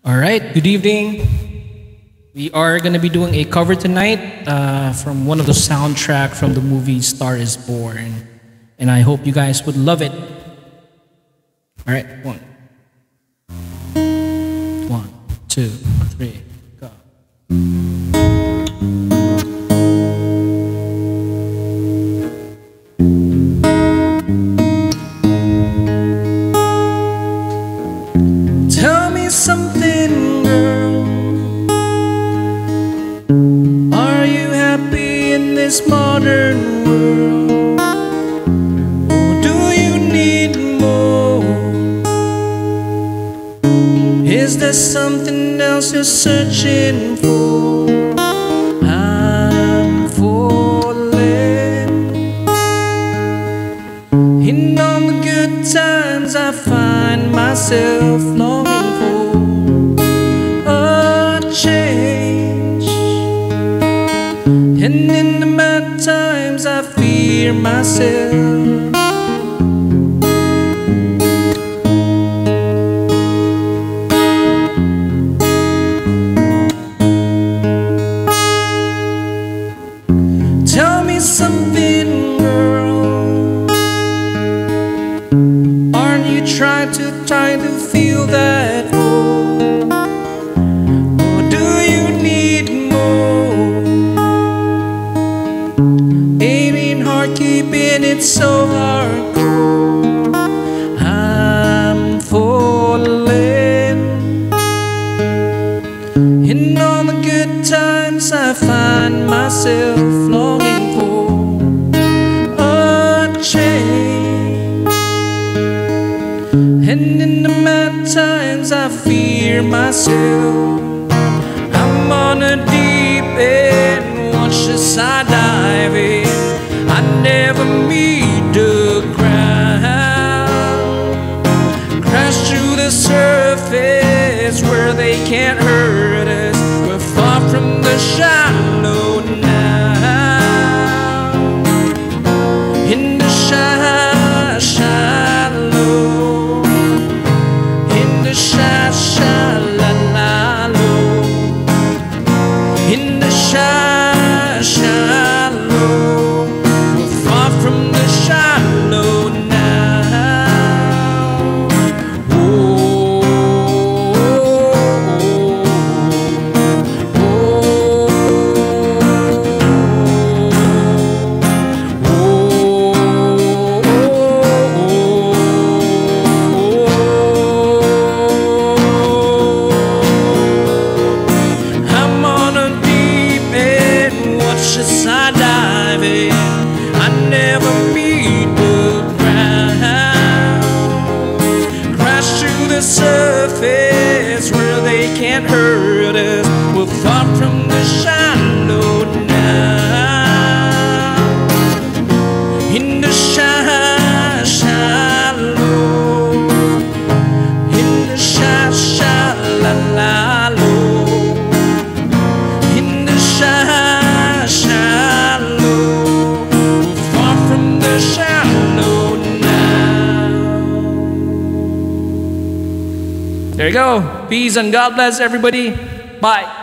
All right, good evening. We are going to be doing a cover tonight from one of the soundtrack from the movie Star is Born. And I hope you guys would love it. All right, one, two, three, go. Tell me something, girl. Are you happy in this modern world? Or do you need more? Is there something else you're searching for? I'm falling. In all the good times I find myself longing for a change, and in the bad times I fear myself. Tell me something, girl. Aren't you trying to feel that hole? Or do you need more? Aiming hard, keeping it so hardcore. I'm falling. In all the good times I find myself longing for a change, and in the bad times I fear myself. I'm on a deep end, watch as I dive in. I never meet the ground, crash to the surface where they can't hurt us. We're far from the shallow now, in the shallow, in the shallow, in the shallow. We're far from the shallow now. I'm on a deep end, watch as I dive in. I never meet the ground, crash to the surface where they can't hurt us. We're far from the shallow now, in the shallow, in the shallow, in the shallow. We're far from the shallow now. There you go. Peace and God bless everybody. Bye.